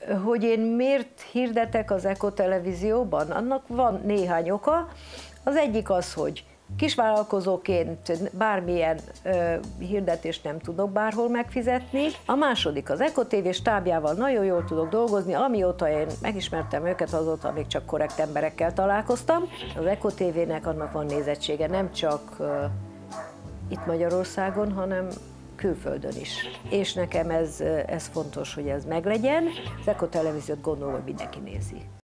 Hogy én miért hirdetek az Eko televízióban, annak van néhány oka. Az egyik az, hogy kisvállalkozóként bármilyen hirdetést nem tudok bárhol megfizetni. A második, az Eko TV stábjával nagyon jól tudok dolgozni, amióta én megismertem őket, azóta még csak korrekt emberekkel találkoztam. Az Eko TV-nek annak van nézettsége, nem csak itt Magyarországon, hanem külföldön is. És nekem ez fontos, hogy ez meglegyen. Az Eko televíziót gondolom, hogy mindenki nézi.